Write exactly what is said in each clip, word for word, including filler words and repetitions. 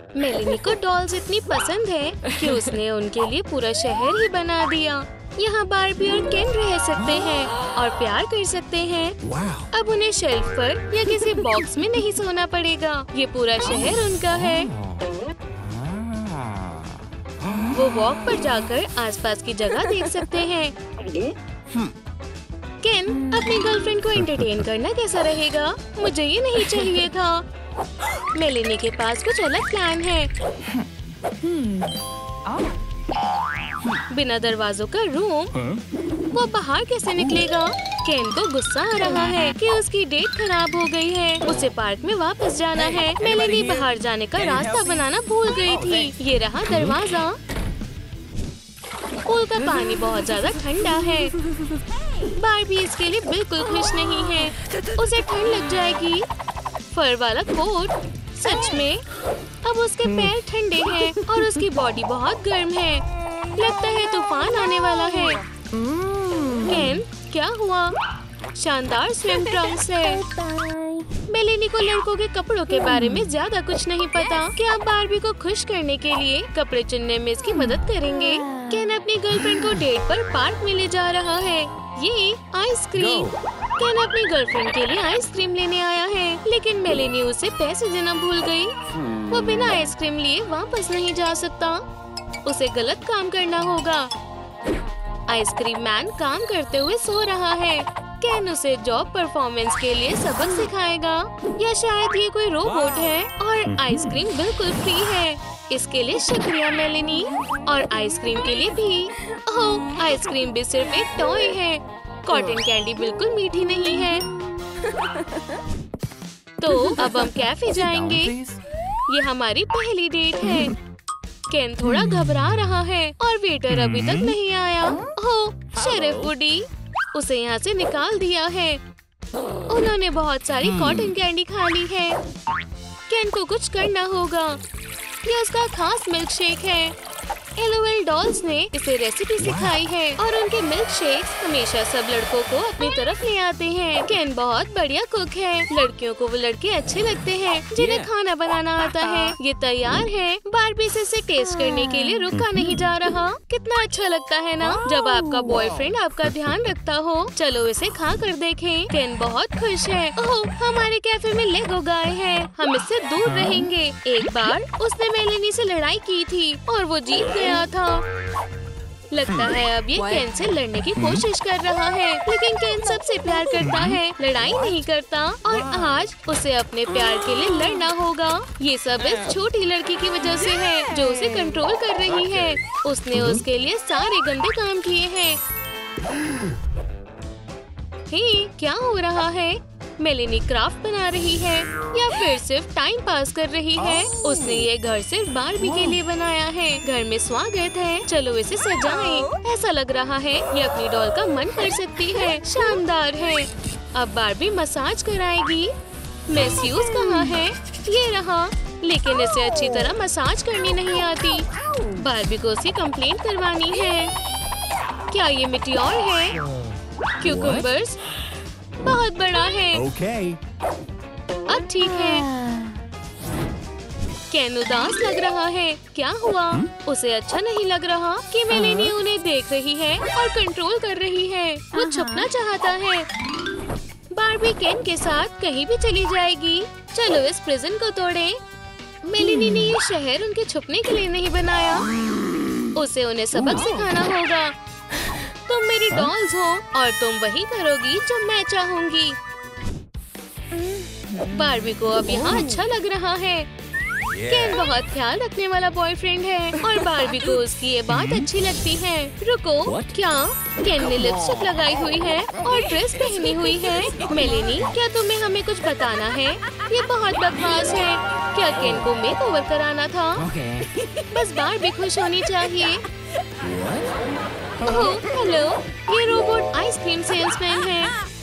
Meloni को dolls इतनी पसंद है कि उसने उनके लिए पूरा शहर ही बना दिया। यहाँ बार्बी और केन रह सकते हैं और प्यार कर सकते हैं। अब उन्हें शेल्फ पर या किसी बॉक्स में नहीं सोना पड़ेगा। ये पूरा शहर उनका है। वो वॉक पर जाकर आसपास की जगह देख सकते हैं। केन, अपनी गर्लफ्रेंड को एंटरटेन करना कैसा रहेगा? मुझे ये नहीं चाहिए था। मेलेनी के पास कुछ अलग प्लान है। बिना दरवाजों का रूम, वो बाहर कैसे निकलेगा? केन को गुस्सा आ रहा है कि उसकी डेट खराब हो गई है। उसे पार्क में वापस जाना है। मेलेनी बाहर जाने का रास्ता बनाना भूल गई थी। ये रहा दरवाजा। पूल का पानी बहुत ज्यादा ठंडा है। बार्बी इसके लिए बिल्कुल खुश नहीं है। उसे ठंड लग जाएगी। फर वाला कोट, सच में अब उसके पैर ठंडे हैं और उसकी बॉडी बहुत गर्म है। लगता है तूफान आने वाला है। केन, क्या हुआ? शानदार स्विम ट्रंक्स है। मेलेनी को लड़कों के कपड़ों के बारे में ज्यादा कुछ नहीं पता। क्या आप बार्बी को खुश करने के लिए कपड़े चुनने में इसकी मदद करेंगे? केन अपनी गर्लफ्रेंड को डेट पर पार्क में ले जा रहा है। ये आइसक्रीम। केन अपनी गर्लफ्रेंड के लिए आइसक्रीम लेने आया है, लेकिन मेलेनी उसे पैसे देना भूल गई। वो बिना आइसक्रीम लिए वापस नहीं जा सकता। उसे गलत काम करना होगा। आइसक्रीम मैन काम करते हुए सो रहा है। केन उसे जॉब परफॉर्मेंस के लिए सबक सिखाएगा, या शायद ये कोई रोबोट है और आइसक्रीम बिल्कुल फ्री है। इसके लिए शुक्रिया मेलेनी, और आइसक्रीम के लिए भी। ओह, आइसक्रीम भी सिर्फ एक टॉय है। कॉटन कैंडी बिल्कुल मीठी नहीं है। तो अब हम कैफे जाएंगे। ये हमारी पहली डेट है। केन थोड़ा घबरा रहा है और वेटर अभी तक नहीं आया। ओह, शेरिफ वुडी, उसे यहाँ से निकाल दिया है। उन्होंने बहुत सारी कॉटन कैंडी खा ली है। केन को कुछ करना होगा। ये उसका खास मिल्क शेक है। एलोवेल डॉल्स ने इसे रेसिपी सिखाई है और उनके मिल्क शेक्स हमेशा सब लड़कों को अपनी तरफ ले आते हैं। केन बहुत बढ़िया कुक है। लड़कियों को वो लड़के अच्छे लगते हैं जिन्हें खाना बनाना आता है। ये तैयार है। बार्बी से इसे टेस्ट करने के लिए रुका नहीं जा रहा। कितना अच्छा लगता है ना, जब आपका बॉयफ्रेंड आपका ध्यान रखता हो। चलो इसे खा कर देखें। केन बहुत खुश है। ओह, हमारे कैफे में लेगो गाय है। हम इससे दूर रहेंगे। एक बार उसने मेलेनी से लड़ाई की थी और वो जीत गया था। लगता है अब ये केन से लड़ने की कोशिश कर रहा है, लेकिन केन सबसे प्यार करता है, लड़ाई नहीं करता। और आज उसे अपने प्यार के लिए लड़ना होगा। ये सब इस छोटी लड़की की वजह से है जो उसे कंट्रोल कर रही है। उसने उसके लिए सारे गंदे काम किए हैं। हे, क्या हो रहा है? मेलेनी क्राफ्ट बना रही है या फिर सिर्फ टाइम पास कर रही है? उसने ये घर सिर्फ बार्बी के लिए बनाया है। घर में स्वागत है। चलो इसे सजाएं। ऐसा लग रहा है ये अपनी डॉल का मन कर सकती है। शानदार है। अब बार्बी मसाज कराएगी। मैस्यूज कहाँ है? ये रहा, लेकिन इसे अच्छी तरह मसाज करनी नहीं आती। बार्बी को उसकी कंप्लेंट करवानी है। क्या ये मिटियोर है? क्यूकम्बर्स बहुत बड़ा है। Okay. अब ठीक है। केन उदास लग रहा है। क्या हुआ? उसे अच्छा नहीं लग रहा कि मेलेनी उन्हें देख रही है और कंट्रोल कर रही है। वो छुपना चाहता है। बार्बी केन के साथ कहीं भी चली जाएगी। चलो इस प्रिजन को तोड़ें। मेलेनी ने ये शहर उनके छुपने के लिए नहीं बनाया। उसे उन्हें सबक सिखाना होगा। तुम मेरी डॉल्स हो और तुम वही करोगी जो मैं चाहूंगी। बार्बी को अब यहाँ अच्छा लग रहा है। केन बहुत ख्याल रखने वाला बॉयफ्रेंड है और बार्बी को उसकी ये बात अच्छी लगती है। रुको, क्या केन ने लिपस्टिक लगाई हुई है और ड्रेस पहनी हुई है? मेलेनी, क्या तुम्हें हमें कुछ बताना है? ये बहुत बकवास है। क्या केन को मेकओवर कराना था? बस बार्बी खुश होनी चाहिए। ओह, हेलो, ये रोबोट आइसक्रीम सेल्समैन है।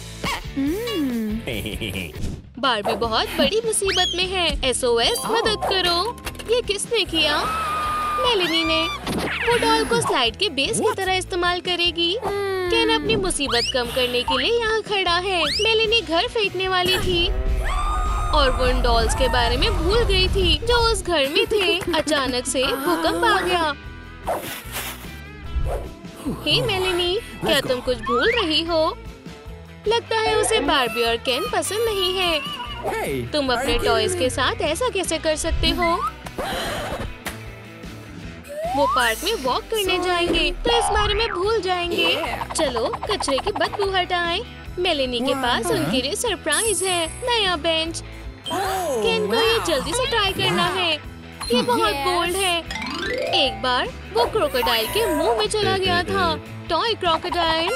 बार्बी बहुत बड़ी मुसीबत में है। एस ओ एस मदद करो। ये किसने किया? मेलेनी ने। वो डॉल को स्लाइड के बेस की तरह इस्तेमाल करेगी। केन अपनी मुसीबत कम करने के लिए यहाँ खड़ा है। मेलेनी घर फेंकने वाली थी और वो उन डॉल्स के बारे में भूल गई थी जो उस घर में थे। अचानक से भूकंप आ गया। हे मेलेनी, क्या तुम कुछ भूल रही हो? लगता है उसे बार्बी और केन पसंद नहीं है। तुम अपने टॉयज के साथ ऐसा कैसे कर सकते हो? वो पार्क में वॉक करने जाएंगे तो इस बारे में भूल जाएंगे। चलो कचरे की बदबू हटाएं। मेलेनी के पास उनके लिए सरप्राइज है, नया बेंच। केन को ये जल्दी से ट्राई करना है। ये बहुत बोल्ड है। एक बार वो क्रोकोडाइल के मुंह में चला गया था। Toy crocodile.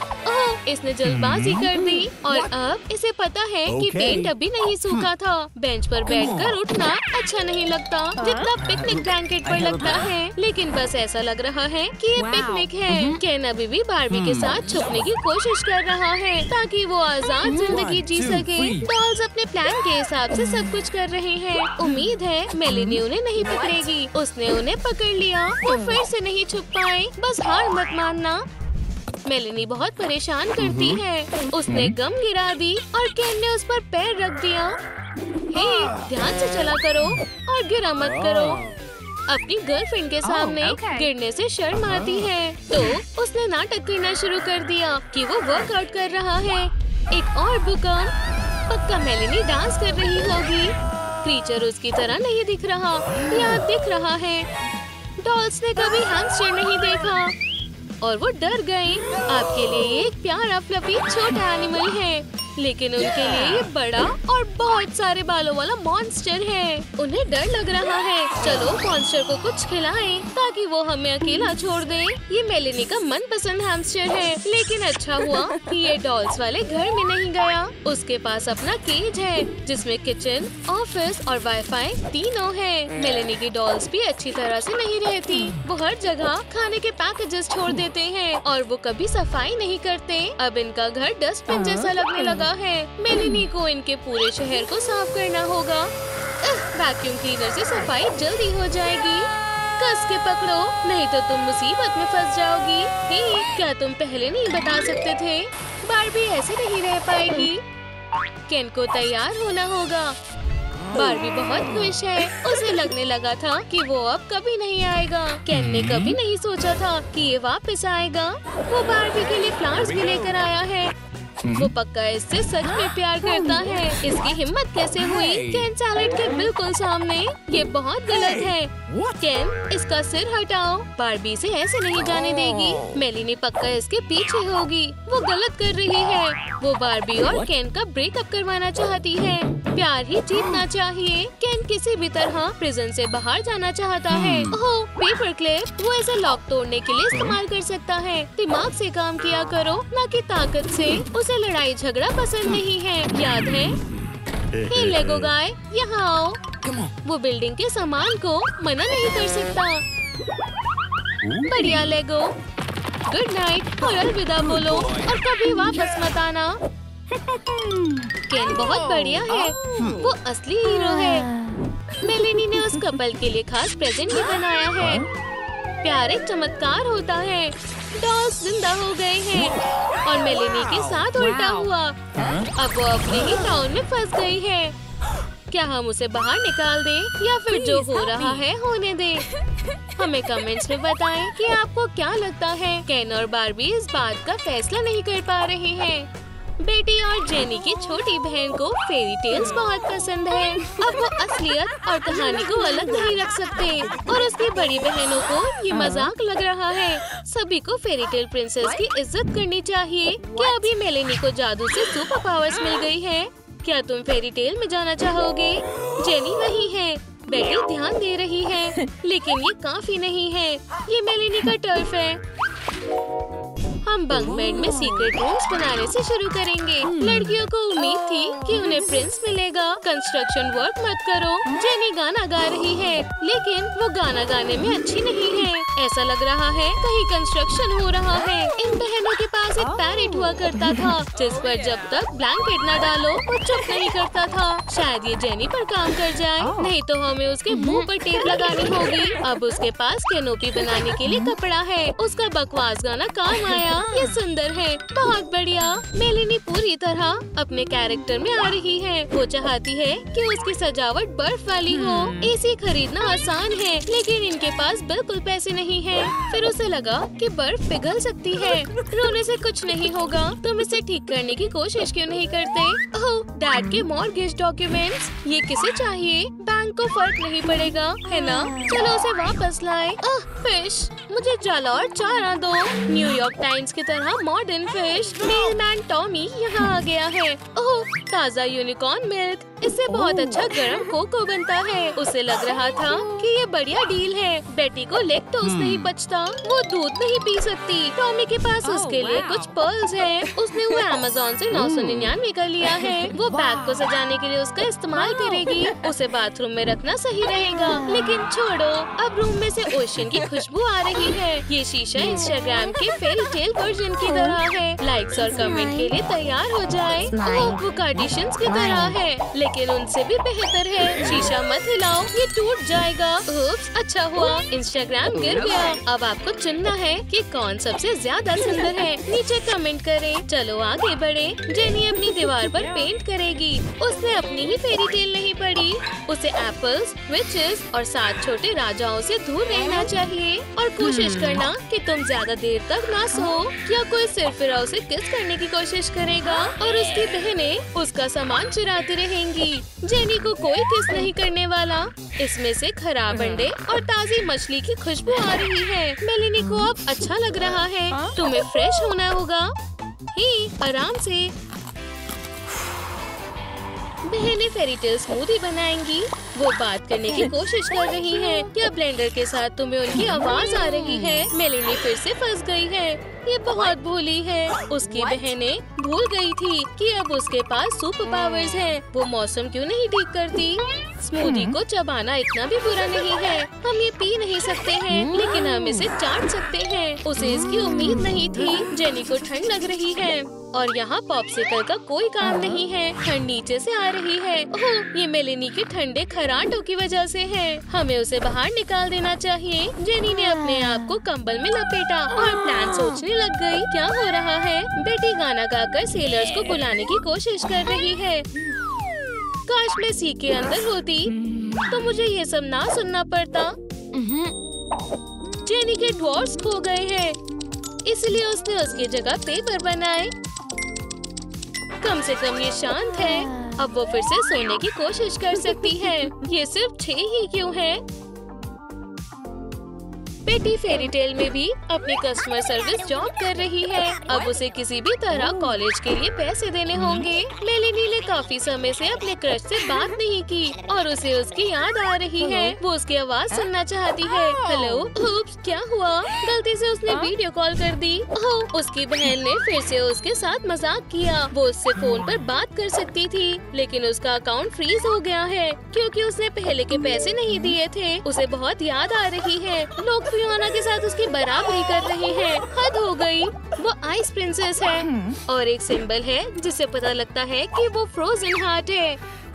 ओह, इसने जल्दबाजी कर दी और अब इसे पता है कि पेंट अभी नहीं सूखा था। बेंच पर बैठकर उठना अच्छा नहीं लगता जितना पिकनिक ब्लैंकेट पर लगता है। लेकिन बस ऐसा लग रहा है कि ये पिकनिक है। केन अभी भी बार्बी के साथ छुपने की कोशिश कर रहा है ताकि वो आजाद जिंदगी जी सके। डॉल्स अपने प्लान के हिसाब से सब कुछ कर रहे हैं। उम्मीद है मेलेनी उन्हें नहीं पकड़ेगी। उसने उन्हें पकड़ लिया। वो फिर से नहीं छुप पाए। बस हार मत मानना। मेलेनी बहुत परेशान करती है। उसने गम गिरा दी और केन ने उस पर पैर रख दिया। हे, ध्यान से चला करो और गिरा मत करो। अपनी गर्लफ्रेंड के सामने oh, okay. गिरने से शर्म आती है तो उसने नाटक करना शुरू कर दिया कि वो वर्कआउट कर रहा है। एक और भूकंप। पक्का मेलेनी डांस कर रही होगी। क्रीचर उसकी तरह नहीं दिख रहा या दिख रहा है। डॉल्स ने कभी हैमस्टर नहीं देखा और वो डर गए। आपके लिए ये एक प्यारा फ्लफी छोटा एनिमल है, लेकिन उनके लिए ये बड़ा और बहुत सारे बालों वाला मॉन्स्टर है। उन्हें डर लग रहा है। चलो मॉन्स्टर को कुछ खिलाएं ताकि वो हमें अकेला छोड़ दे। ये मेलेनी का मनपसंद हैमस्टर है, लेकिन अच्छा हुआ कि ये डॉल्स वाले घर में नहीं गया। उसके पास अपना केज है जिसमें किचन, ऑफिस और वाईफाई तीनों है। मेलेनी की डॉल्स भी अच्छी तरह से नहीं रहती। वो हर जगह खाने के पैकेजेस छोड़ देते हैं और वो कभी सफाई नहीं करते। अब इनका घर डस्टबिन जैसा लगने लगा है। मेलेनी को इनके पूरे शहर को साफ करना होगा। वैक्यूम क्लीनर से सफाई जल्दी हो जाएगी। कस के पकड़ो, नहीं तो तुम मुसीबत में फंस जाओगी। हे, क्या तुम पहले नहीं बता सकते थे? बार्बी ऐसे नहीं रह पाएगी। केन को तैयार होना होगा। बार्बी बहुत खुश है। उसे लगने लगा था कि वो अब कभी नहीं आएगा। केन ने कभी नहीं सोचा था कि ये वापस आएगा। वो बार्बी के लिए फ्लावर्स भी लेकर आया है। वो पक्का इससे सच में प्यार करता है। इसकी हिम्मत कैसे हुई केन सैलेड के बिल्कुल सामने? ये बहुत गलत है। केन, इसका सिर हटाओ। बार्बी से ऐसे नहीं जाने देगी। मेलेनी पक्का इसके पीछे होगी। वो गलत कर रही है। वो बार्बी और केन का ब्रेकअप करवाना चाहती है। प्यार ही जीतना चाहिए। केन किसी भी तरह प्रिजन से बाहर जाना चाहता है। Oh, paper clip. वो इसे लॉक तोड़ने के लिए इस्तेमाल कर सकता है। दिमाग से काम किया करो, न कि ताकत से। उसे लड़ाई झगड़ा पसंद नहीं है, याद है? हे लेगो गाय, यहाँ आओ। वो बिल्डिंग के सामान को मना नहीं कर सकता। बढ़िया लेगो। गुड नाइट और अलविदा बोलो और कभी वापस मत आना। केन बहुत बढ़िया है। वो असली हीरो है। मेलेनी ने उस कपल के लिए खास प्रेजेंट भी बनाया है। प्यार एक चमत्कार होता है। डॉल्स जिंदा हो गए हैं और मेलेनी के साथ उल्टा हुआ। अब वो अपने ही टाउन में फंस गई है। क्या हम उसे बाहर निकाल दें या फिर जो हो रहा है होने दें? हमें कमेंट्स में बताएं कि आपको क्या लगता है। केन और बार्बी इस बात का फैसला नहीं कर पा रहे हैं। बेटी और जेनी की छोटी बहन को फेरी टेल्स बहुत पसंद है। अब वो असलियत और कहानी को अलग नहीं रख सकते और उसकी बड़ी बहनों को ये मजाक लग रहा है। सभी को फेरी टेल प्रिंसेस की इज्जत करनी चाहिए। क्या अभी मेलेनी को जादू से सुपर पावर्स मिल गई है? क्या तुम फेरी टेल में जाना चाहोगे? जेनी वही है। बेटी ध्यान दे रही है, लेकिन ये काफी नहीं है। ये मेलेनी का टर्फ है। हम बंक बेड में सीक्रेट रूम्स बनाने से शुरू करेंगे। लड़कियों को उम्मीद थी कि उन्हें प्रिंस मिलेगा। कंस्ट्रक्शन वर्क मत करो। जेनी गाना गा रही है, लेकिन वो गाना गाने में अच्छी नहीं है। ऐसा लग रहा है कहीं कंस्ट्रक्शन हो रहा है। इन बहनों के पास एक पैरेट हुआ करता था जिस पर जब तक ब्लैंकेट न डालो वो चुप नहीं करता था। शायद ये जेनी पर काम कर जाए, नहीं तो हमें उसके मुंह पर टेप लगानी होगी। अब उसके पास कैनोपी बनाने के लिए कपड़ा है। उसका बकवास गाना काम आया। वाह, ये सुंदर है, बहुत बढ़िया। मेलिनी पूरी तरह अपने कैरेक्टर में आ रही है। वो चाहती है कि उसकी सजावट बर्फ वाली हो। एसी खरीदना आसान है, लेकिन इनके पास बिल्कुल पैसे नहीं है। फिर उसे लगा कि बर्फ पिघल सकती है। रोने से कुछ नहीं होगा, तुम इसे ठीक करने की कोशिश क्यों नहीं करते? ओह, डैड के मॉर्गेज डॉक्यूमेंट्स, ये किसे चाहिए? बैंक को फर्क नहीं पड़ेगा, है ना? चलो उसे वापस लाए। आह, फिश, मुझे जल और चारा दो। न्यूयॉर्क टाइम्स की तरह मॉडर्न फिश। मेलमैन टॉमी यहाँ आ गया है। ओह, ताज़ा यूनिकॉर्न मिल्क, इससे बहुत अच्छा गरम कोको बनता है। उसे लग रहा था कि ये बढ़िया डील है। बेटी को लेक्टोज नहीं बचता, वो दूध नहीं पी सकती। टॉमी के पास उसके लिए कुछ पर्ल्स है। उसने वो अमेज़न से नौ सौ निन्यानवे का लिया है। वो बैग को सजाने के लिए उसका इस्तेमाल करेगी। उसे बाथरूम में रखना सही रहेगा। लेकिन छोड़ो, अब रूम में से ओशन की खुशबू आ रही है। ये शीशा इंस्टाग्राम के फेरी टेल वर्जन की तरह है। लाइक्स और कमेंट के लिए तैयार हो जाए। ओह, वो कार्डिशंस की तरह है, लेकिन उनसे भी बेहतर है। शीशा मत हिलाओ, ये टूट जाएगा। उप्स, अच्छा हुआ इंस्टाग्राम गिर गया। अब आपको चुनना है कि कौन सबसे ज्यादा सुंदर है। नीचे कमेंट करें। चलो आगे बढ़े। जेनी अपनी दीवार पर पेंट करेगी। उसने अपनी ही फेरी टेल नहीं पढ़ी। उसे एप्पल्स, विचेस और सात छोटे राजाओं से दूर रहना चाहिए और कोशिश करना कि तुम ज्यादा देर तक ना सो। या कोई सिरफिरा उसे किस करने की कोशिश करेगा और उसकी बहनें उसका सामान चुराती रहेंगी। जेनी को कोई किस नहीं करने वाला। इसमें से खराब अंडे और ताज़ी मछली की खुशबू आ रही है। मेलिनी को अब अच्छा लग रहा है। तुम्हें फ्रेश होना होगा। ही, आराम से। बहनें फेरी टेल स्मूदी बनाएंगी। वो बात करने की कोशिश कर रही हैं। क्या ब्लेंडर के साथ तुम्हें उनकी आवाज आ रही है? मेलिनी फिर से फंस गई है। ये बहुत भोली है। उसकी बहनें भूल गई थी कि अब उसके पास सुपर पावर्स हैं। वो मौसम क्यों नहीं ठीक करती? स्मूदी को चबाना इतना भी बुरा नहीं है। हम ये पी नहीं सकते हैं, लेकिन हम इसे चाट सकते हैं। उसे इसकी उम्मीद नहीं थी। जेनी को ठंड लग रही है और यहाँ पॉप्सिकल का कोई काम नहीं है। ठंड नीचे से आ रही है। ओह, ये मेलिनी के ठंडे खराटों की वजह से है। हमें उसे बाहर निकाल देना चाहिए। जेनी ने अपने आप को कंबल में लपेटा और प्लान सोचने लग गई। क्या हो रहा है? बेटी गाना गाकर सेलर्स को बुलाने की कोशिश कर रही है। काश मैं सी के अंदर होती तो मुझे ये सब ना सुनना पड़ता। जेनी के ड्वॉर्फ्स खो गए हैं, इसलिए उसने उसकी जगह पेपर बनाए। कम से कम ये शांत है। अब वो फिर से सोने की कोशिश कर सकती है। ये सिर्फ छह ही क्यों है? बेटी फेरी टेल में भी अपनी कस्टमर सर्विस जॉब कर रही है। अब उसे किसी भी तरह कॉलेज के लिए पैसे देने होंगे। मेलिनी ने काफी समय से अपने क्रश से बात नहीं की और उसे उसकी याद आ रही है। वो उसकी आवाज सुनना चाहती है। हेलो, उप्स, क्या हुआ? गलती से उसने वीडियो कॉल कर दी। ओह, उसकी बहन ने फिर से उसके साथ मजाक किया। वो उससे फोन पर बात कर सकती थी, लेकिन उसका अकाउंट फ्रीज हो गया है क्योंकि उसने पहले के पैसे नहीं दिए थे। उसे बहुत याद आ रही है। लोग फियोना के साथ उसकी बराबरी कर रही है। हद हो गई। वो आइस प्रिंसेस है और एक सिंबल है जिससे पता लगता है कि वो फ्रोजन हार्ट है।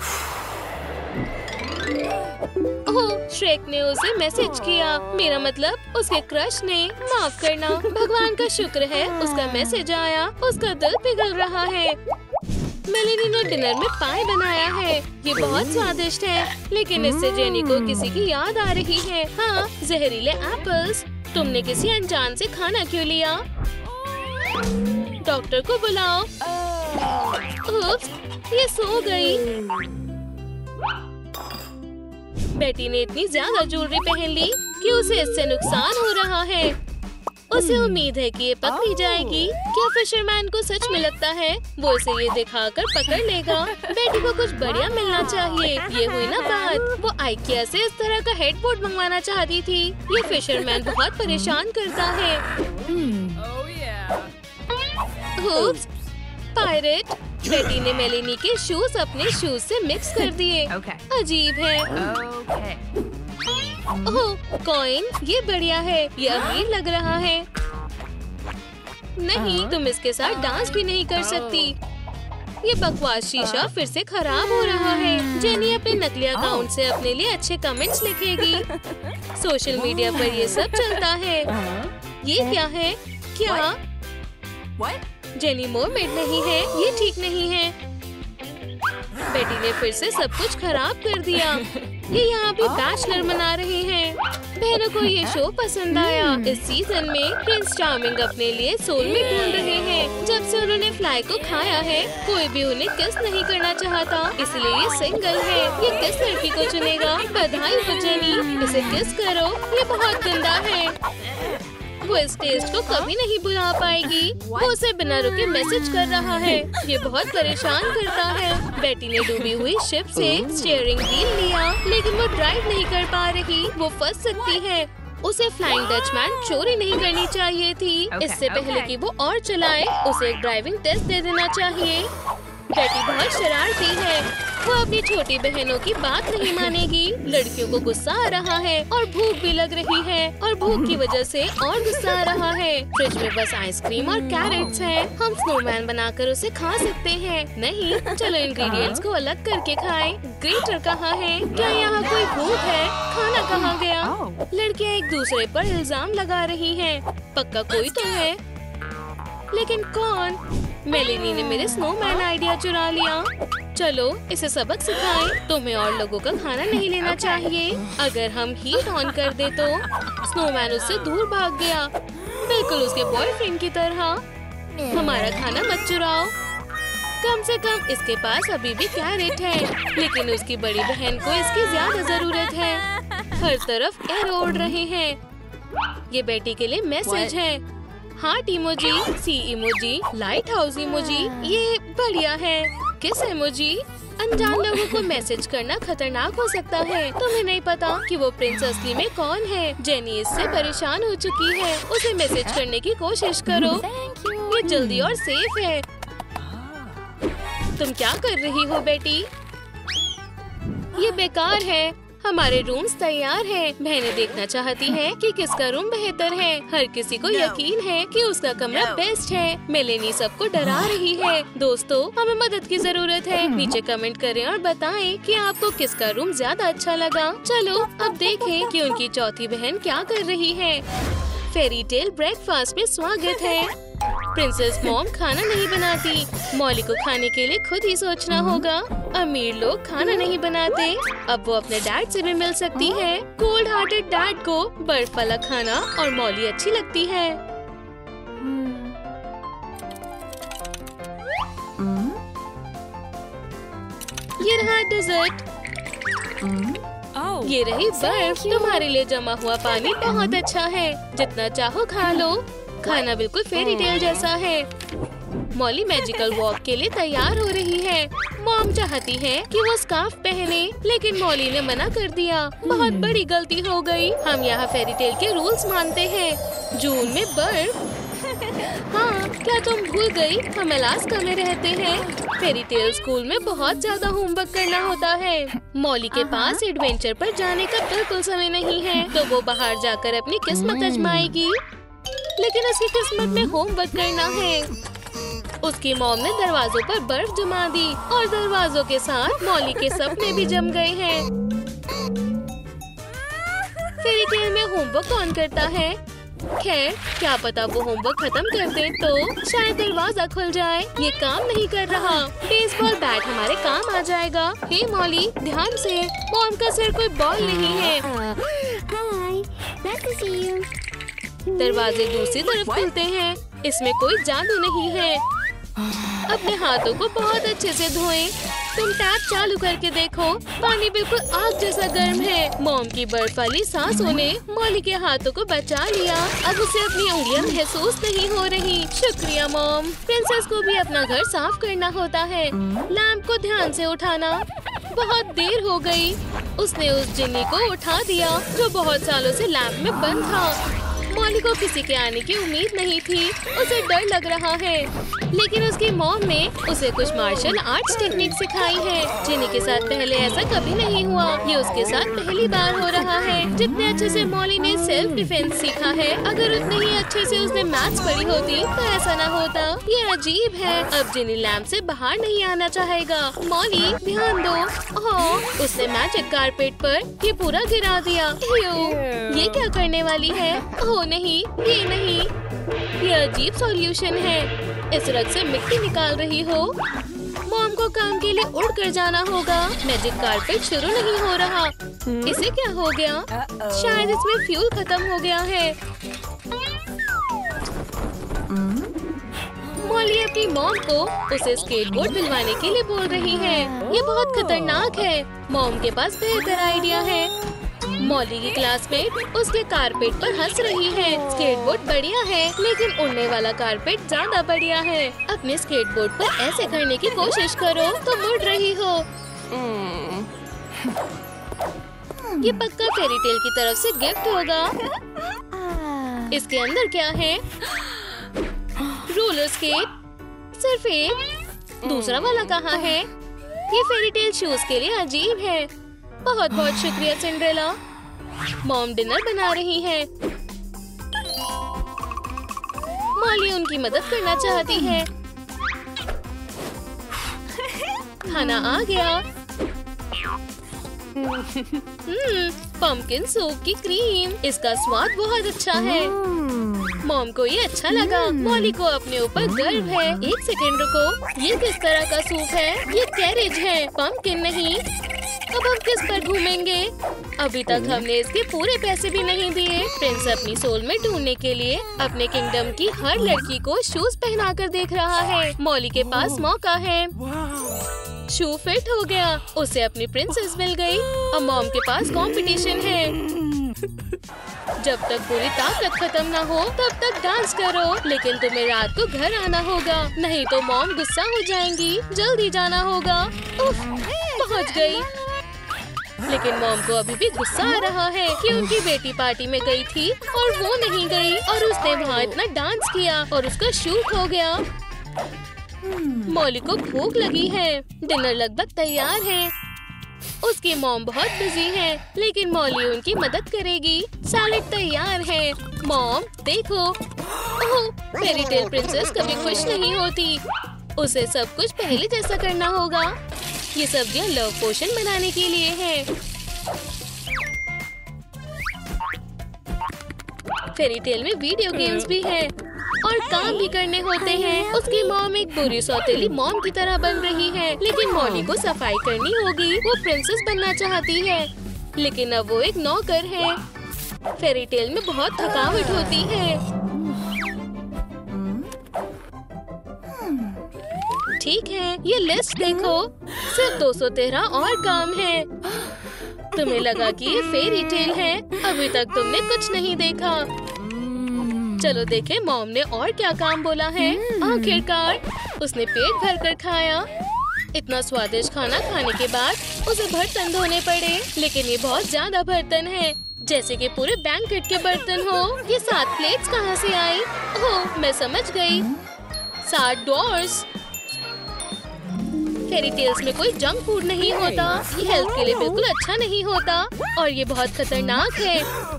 ओह, श्रेक ने उसे मैसेज किया। मेरा मतलब उसके क्रश ने। माफ करना। भगवान का शुक्र है उसका मैसेज आया। उसका दिल पिघल रहा है। मेलिनी ने डिनर में पाई बनाया है। ये बहुत स्वादिष्ट है, लेकिन इससे जेनी को किसी की याद आ रही है। हाँ, जहरीले एप्पल्स। तुमने किसी अनजान से खाना क्यों लिया? डॉक्टर को बुलाओ। उप्स, ये सो गई। बेटी ने इतनी ज्यादा ज्वेलरी पहन ली कि उसे इससे नुकसान हो रहा है। उसे उम्मीद है कि ये पकड़ी जाएगी। क्या फिशरमैन को सच में लगता है वो इसे ये दिखाकर पकड़ लेगा? बेटी को कुछ बढ़िया मिलना चाहिए। ये हुई ना बात। वो आइकिया से इस तरह का हेडबोर्ड मंगवाना चाहती थी। ये फिशरमैन बहुत परेशान करता है। Oops, pirate. बेटी ने मेलिनी के शूज अपने शूज से मिक्स कर दिए। अजीब है। ओह, कॉइन, ये बढ़िया है। ये अमीर लग रहा है। नहीं, तुम इसके साथ डांस भी नहीं कर सकती। ये बकवास शीशा फिर से खराब हो रहा है। जेनी अपने नकली अकाउंट से अपने लिए अच्छे कमेंट्स लिखेगी। सोशल मीडिया पर ये सब चलता है। ये क्या है? क्या जेनी मोमेड नहीं है, ये ठीक नहीं है। बेटी ने फिर से सब कुछ खराब कर दिया। ये यहाँ भी बैचलर मना रहे हैं। बहनों को ये शो पसंद आया। इस सीजन में प्रिंस चार्मिंग अपने लिए सोलमेट ढूंढ रहे हैं। जब से उन्होंने फ्लाई को खाया है, कोई भी उन्हें किस नहीं करना चाहता, इसलिए ये सिंगल है। ये किस लड़की को चुनेगा? बधाई हो जेनी, इसे किस करो। ये बहुत गंदा है। वो इस टेस्ट को कभी नहीं भुला पाएगी। वो उसे बिना रुके मैसेज कर रहा है। ये बहुत परेशान करता है। बेटी ने डूबी हुई शिप से स्टीयरिंग व्हील लिया, लेकिन वो ड्राइव नहीं कर पा रही। वो फंस सकती है। उसे फ्लाइंग डचमैन चोरी नहीं करनी चाहिए थी। इससे पहले कि वो और चलाए, उसे एक ड्राइविंग टेस्ट दे देना चाहिए। बेटी बहुत शरारती है। वो अपनी छोटी बहनों की बात नहीं मानेगी। लड़कियों को गुस्सा आ रहा है और भूख भी लग रही है, और भूख की वजह से और गुस्सा आ रहा है। फ्रिज में बस आइसक्रीम और कैरेट्स हैं। हम स्नोमैन बनाकर उसे खा सकते हैं। नहीं, चलो इंग्रेडिएंट्स को अलग करके खाएं। ग्रेटर कहाँ है? क्या यहाँ कोई भूत है? खाना कहाँ गया? लड़कियाँ एक दूसरे पर इल्जाम लगा रही हैं। पक्का कोई तो है, लेकिन कौन? मेलिनी ने मेरे स्नोमैन आइडिया चुरा लिया। चलो इसे सबक सिखाएं। तुम्हें और लोगों का खाना नहीं लेना चाहिए। अगर हम हीट ऑन कर दे तो स्नोमैन उससे दूर भाग गया, बिल्कुल उसके बॉयफ्रेंड की तरह। हमारा खाना मत चुराओ। कम से कम इसके पास अभी भी कैरेट है, लेकिन उसकी बड़ी बहन को इसकी ज्यादा जरूरत है। हर तरफ एयर उड़ रहे हैं। ये बेटी के लिए मैसेज है। Heart emoji, sea emoji, lighthouse emoji, ये बढ़िया है। किस इमोजी? अनजान लोगों को मैसेज करना खतरनाक हो सकता है। तुम्हें नहीं पता कि वो प्रिंस असली में कौन है। जेनी इससे परेशान हो चुकी है। उसे मैसेज करने की कोशिश करो। ये जल्दी और सेफ है। तुम क्या कर रही हो बेटी? ये बेकार है। हमारे रूम्स तैयार हैं। बहनें देखना चाहती हैं कि किसका रूम बेहतर है। हर किसी को यकीन है कि उसका कमरा बेस्ट है। मेलेनी सबको डरा रही है। दोस्तों, हमें मदद की जरूरत है। नीचे कमेंट करें और बताएं कि आपको किसका रूम ज्यादा अच्छा लगा। चलो अब देखें कि उनकी चौथी बहन क्या कर रही है। फेरी टेल ब्रेकफास्ट में स्वागत है। प्रिंसेस मॉम खाना नहीं बनाती। मॉली को खाने के लिए खुद ही सोचना होगा। अमीर लोग खाना नहीं बनाते। अब वो अपने डैड से भी मिल सकती है। कोल्ड हार्टेड डैड को बर्फ वाला खाना और मॉली अच्छी लगती है। ये रहा डेजर्ट। ये रही बर्फ। तुम्हारे लिए जमा हुआ पानी बहुत अच्छा है। जितना चाहो खा लो। खाना बिल्कुल फेरी टेल जैसा है। मॉली मैजिकल वॉक के लिए तैयार हो रही है। मॉम चाहती है कि वो स्कार्फ पहने, लेकिन मॉली ने मना कर दिया। बहुत बड़ी गलती हो गई। हम यहाँ फेरी टेल के रूल्स मानते हैं। जून में बर्फ। हाँ, क्या तुम भूल गई? हम अलास्का में रहते हैं। फेरी टेल स्कूल में बहुत ज्यादा होमवर्क करना होता है। मॉली के पास एडवेंचर पर जाने का बिल्कुल समय नहीं है, तो वो बाहर जाकर अपनी किस्मत आजमाएगी। लेकिन उसकी किस्मत में होमवर्क करना है। उसकी मॉम ने दरवाजों पर बर्फ जमा दी और दरवाजों के साथ मॉली के सपने भी जम गए हैं। फेरी टेल में होमवर्क कौन करता है? खैर, क्या पता वो होमवर्क खत्म कर दे तो शायद दरवाजा खुल जाए। ये काम नहीं कर रहा। बेसबॉल बैट हमारे काम आ जाएगा। हे मॉली, ध्यान से। मॉम का सिर कोई बॉल नहीं है। दरवाजे दूसरी तरफ खुलते हैं। इसमें कोई जादू नहीं है। अपने हाथों को बहुत अच्छे से धोएं। तुम टैप चालू करके देखो। पानी बिल्कुल आग जैसा गर्म है। मॉम की बर्फ वाली सांसों ने मॉली के हाथों को बचा लिया। अब उसे अपनी उंगलियां महसूस नहीं हो रही। शुक्रिया मॉम। प्रिंसेस को भी अपना घर साफ करना होता है। लैंप को ध्यान से उठाना। बहुत देर हो गई। उसने उस जिन्नी को उठा दिया जो बहुत सालों से लैंप में बंद था। मॉली को किसी के आने की उम्मीद नहीं थी। उसे डर लग रहा है, लेकिन उसकी मॉम ने उसे कुछ मार्शल आर्ट्स टेक्निक सिखाई है। जिन्नी के साथ पहले ऐसा कभी नहीं हुआ। ये उसके साथ पहली बार हो रहा है। जितने अच्छे से मॉली ने सेल्फ डिफेंस सीखा है, अगर उतने ही अच्छे से उसने मैथ्स पढ़ी होती तो ऐसा ना होता। ये अजीब है। अब जिन्नी लैंप से बाहर नहीं आना चाहेगा। मॉली, ध्यान दो। ओह, उसने मैजिक कारपेट पर ये पूरा गिरा दिया। ये क्या करने वाली है? ओह नहीं, ये नहीं। ये अजीब सॉल्यूशन है। इस रग से मिट्टी निकाल रही हो। मॉम को काम के लिए उड़ कर जाना होगा। मैजिक कारपेट शुरू नहीं हो रहा। इसे क्या हो गया? शायद इसमें फ्यूल खत्म हो गया है। मॉली अपनी मॉम को उसे स्केटबोर्ड दिलवाने के लिए बोल रही है। ये बहुत खतरनाक है। मॉम के पास बेहतर आइडिया है। मॉली की क्लासमेट उसके कारपेट पर हंस रही है। स्केटबोर्ड बढ़िया है, लेकिन उड़ने वाला कारपेट ज्यादा बढ़िया है। अपने स्केटबोर्ड पर ऐसे करने की कोशिश करो तो मुड़ रही हो। ये पक्का फेरी टेल की तरफ से गिफ्ट होगा। इसके अंदर क्या है? Roller skate. सिर्फ एक। दूसरा वाला कहाँ है? ये फेरी टेल शूज के लिए अजीब है। बहुत बहुत शुक्रिया सिंड्रेला। मॉम डिनर बना रही है। मॉली उनकी मदद करना चाहती है। खाना आ गया। हम्म, पंपकिन सूप की क्रीम। इसका स्वाद बहुत अच्छा है। मॉम को ये अच्छा लगा। मॉली को अपने ऊपर गर्व है। एक सेकंड रुको, ये किस तरह का सूप है? ये कैरेज है, पंपकिन नहीं। अब हम किस पर घूमेंगे? अभी तक हमने इसके पूरे पैसे भी नहीं दिए। प्रिंस अपनी सोलमेट ढूंढने के लिए अपने किंगडम की हर लड़की को शूज पहनाकर देख रहा है। मॉली के पास मौका है। शू फिट हो गया। उसे अपनी प्रिंसेस मिल गई। अब मॉम के पास कंपटीशन है। जब तक पूरी ताकत खत्म ना हो तब तक डांस करो, लेकिन तुम्हें रात को घर आना होगा, नहीं तो मॉम गुस्सा हो जाएंगी। जल्दी जाना होगा। उफ, पहुंच गई। लेकिन मॉम को अभी भी गुस्सा आ रहा है कि उनकी बेटी पार्टी में गई थी और वो नहीं गई, और उसने वहाँ इतना डांस किया और उसका शूट हो गया। मॉली को भूख लगी है। डिनर लगभग तैयार है। उसकी मॉम बहुत बिजी है, लेकिन मॉली उनकी मदद करेगी। सैलेड तैयार है। मॉम देखो। ओह, फेरी टेल प्रिंसेस कभी खुश नहीं होती। उसे सब कुछ पहले जैसा करना होगा। ये सब्जियां लव पोशन बनाने के लिए है। फेरी टेल में वीडियो गेम्स भी है और काम भी करने होते हैं। उसकी मॉम एक बुरी सौतेली मॉम की तरह बन रही है, लेकिन मॉली को सफाई करनी होगी। वो प्रिंसेस बनना चाहती है, लेकिन अब वो एक नौकर है। फेरी टेल में बहुत थकावट होती है। ठीक है, ये लिस्ट देखो। सिर्फ दो सौ तेरह और काम है। तुम्हें लगा कि ये फेरी टेल है। अभी तक तुमने कुछ नहीं देखा। चलो देखें मॉम ने और क्या काम बोला है। आखिरकार उसने पेट भर कर खाया। इतना स्वादिष्ट खाना खाने के बाद उसे बर्तन धोने पड़े, लेकिन ये बहुत ज्यादा बर्तन है, जैसे कि पूरे बैंकेट के बर्तन हो। ये सात प्लेट्स कहाँ से आई? ओह, मैं समझ गई। सात डोर्स। फेरी टेल्स में कोई जंक फूड नहीं होता। ये हेल्थ के लिए बिल्कुल अच्छा नहीं होता और ये बहुत खतरनाक है।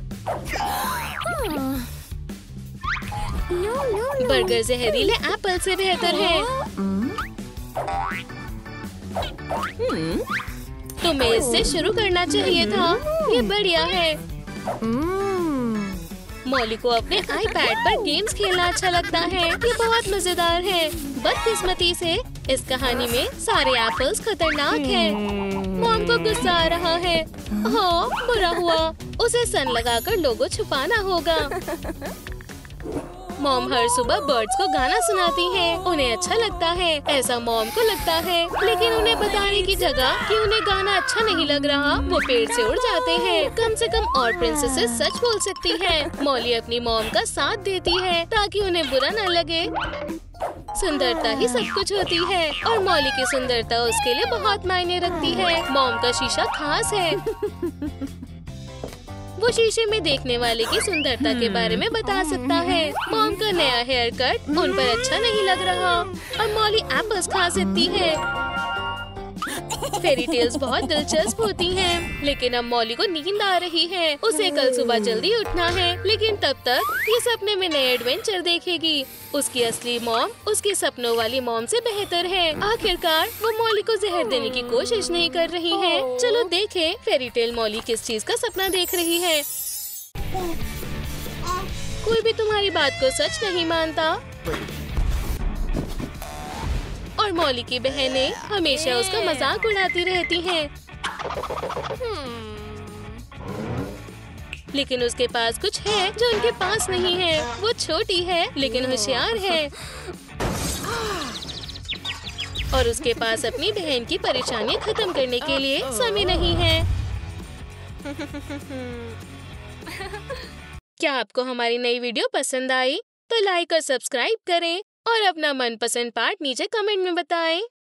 बर्गर जहरीले एप्पल से बेहतर है। तुम्हें इससे शुरू करना चाहिए था। ये बढ़िया है। मॉली को अपने आईपैड पर गेम्स खेलना अच्छा लगता है। ये बहुत मजेदार है। बदकिस्मती से इस कहानी में सारे एप्पल्स खतरनाक हैं। मॉम को गुस्सा आ रहा है। हाँ, बुरा हुआ। उसे सन लगाकर लोगो छुपाना होगा। मॉम हर सुबह बर्ड्स को गाना सुनाती हैं। उन्हें अच्छा लगता है, ऐसा मॉम को लगता है, लेकिन उन्हें बताने की जगह कि उन्हें गाना अच्छा नहीं लग रहा, वो पेड़ से उड़ जाते हैं। कम से कम और प्रिंसेसेस सच बोल सकती हैं। मॉली अपनी मॉम का साथ देती है ताकि उन्हें बुरा न लगे। सुंदरता ही सब कुछ होती है और मॉली की सुंदरता उसके लिए बहुत मायने रखती है। मॉम का शीशा खास है। वो शीशे में देखने वाले की सुंदरता के बारे में बता सकता है। मॉम का नया हेयर कट उन पर अच्छा नहीं लग रहा और मॉली एप्पल्स खा सकती है। फेरी टेल्स बहुत दिलचस्प होती हैं, लेकिन अब मॉली को नींद आ रही है। उसे कल सुबह जल्दी उठना है, लेकिन तब तक ये सपने में नए एडवेंचर देखेगी। उसकी असली मॉम उसकी सपनों वाली मॉम से बेहतर है। आखिरकार वो मॉली को जहर देने की कोशिश नहीं कर रही है। चलो देखें फेरी टेल मॉली किस चीज का सपना देख रही है। कोई भी तुम्हारी बात को सच नहीं मानता। और मॉली की बहनें हमेशा उसका मजाक उड़ाती रहती हैं। लेकिन उसके पास कुछ है जो उनके पास नहीं है। वो छोटी है लेकिन होशियार है। और उसके पास अपनी बहन की परेशानियां खत्म करने के लिए समय नहीं है। क्या आपको हमारी नई वीडियो पसंद आई? तो लाइक और सब्सक्राइब करें और अपना मनपसंद पार्ट नीचे कमेंट में बताएं।